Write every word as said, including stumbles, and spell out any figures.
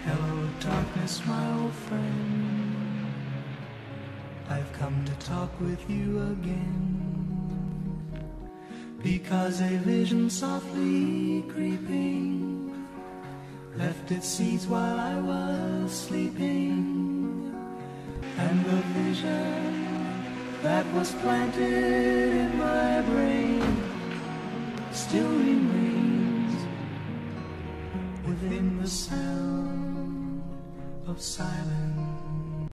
Hello, darkness, my old friend. I've come to talk with you again, because a vision softly creeping left its seeds while I was sleeping, and the vision that was planted in my brain still remains within the sound of silence.